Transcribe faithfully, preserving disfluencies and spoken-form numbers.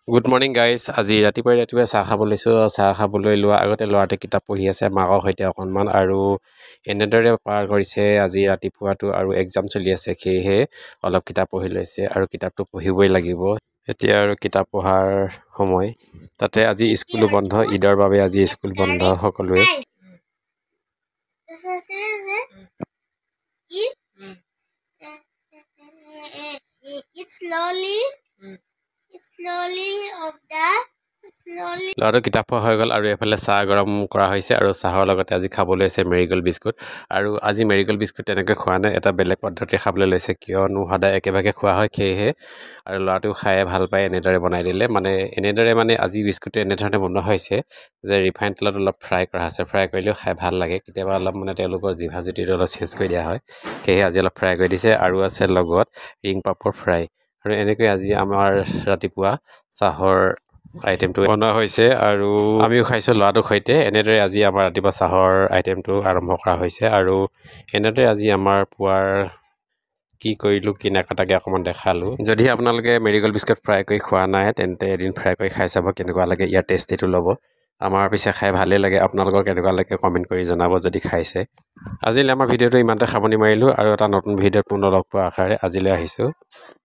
Good morning guys. আজি ৰাতিপুৱাই ৰাতিপুৱাই চাহ খাব লৈছোঁ। চাহ খাবলৈ লোৱা আগতে ল'ৰাটোৱে কিতাপ পঢ়ি আছে মাকৰ সৈতে অকণমান, আৰু এনেদৰে পাৰ কৰিছে আজি ৰাতিপুৱাটো, আৰু এক্সাম চলি আছে সেয়েহে অলপ কিতাপ পঢ়ি লৈছে, আৰু কিতাপটো পঢ়িবই লাগিব। এতিয়া আৰু কিতাপ পঢ়াৰ সময়। তাতে আজি স্কুলো বন্ধ, ঈদৰ বাবে আজি স্কুল বন্ধ সকলোৱে। ল'ৰাটো কিতাপ পঢ়া হৈ গ'ল, আৰু এইফালে চাহ গৰম কৰা হৈছে, আৰু চাহৰ লগতে আজি খাবলৈ লৈছে মেৰিগ'ল্ড বিস্কুট। আৰু আজি মেৰিগ'ল্ড বিস্কুট তেনেকৈ খোৱা নাই, এটা বেলেগ পদ্ধতিৰে খাবলৈ লৈছে, কিয়নো সদায় একেভাগে খোৱা হয় সেয়েহে। আৰু ল'ৰাটো খায়ে ভাল পায় এনেদৰে বনাই দিলে, মানে এনেদৰে মানে আজি বিস্কুটটো এনেধৰণে বনোৱা হৈছে যে ৰিফাইন তেলত অলপ ফ্ৰাই কৰা হৈছে। ফ্ৰাই কৰিলেও খাই ভাল লাগে, কেতিয়াবা অলপ মানে তেওঁলোকৰ জিভা জুতিটো অলপ চেঞ্জ কৰি দিয়া হয়, সেয়েহে আজি অলপ ফ্ৰাই কৰি দিছে। আৰু আছে লগত ৰিং পাপৰ ফ্ৰাই। আৰু এনেকৈ আজি আমাৰ ৰাতিপুৱা চাহৰ আইটেমটো বনোৱা হৈছে, আৰু আমিও খাইছোঁ ল'ৰাটোৰ সৈতে। এনেদৰে আজি আমাৰ ৰাতিপুৱা চাহৰ আইটেমটো আৰম্ভ কৰা হৈছে, আৰু এনেদৰে আজি আমাৰ পুৱাৰ কি কৰিলোঁ কি নাকা তাকে অকণমান দেখালোঁ। যদি আপোনালোকে মেৰিগ'ল্ড বিস্কুট ফ্ৰাই কৰি খোৱা নাই তেন্তে এদিন ফ্ৰাই কৰি খাই চাব কেনেকুৱা লাগে, ইয়াৰ টেষ্টিটো ল'ব। আমাৰ পিছে খাই ভালেই লাগে, আপোনালোকৰ কেনেকুৱা লাগে কমেণ্ট কৰি জনাব যদি খাইছে। আজিলৈ আমাৰ ভিডিঅ'টো ইমানতে সামৰণি মাৰিলোঁ, আৰু এটা নতুন ভিডিঅ'ত পুনৰ লগ পোৱা আশাৰে আজিলৈ আহিছোঁ।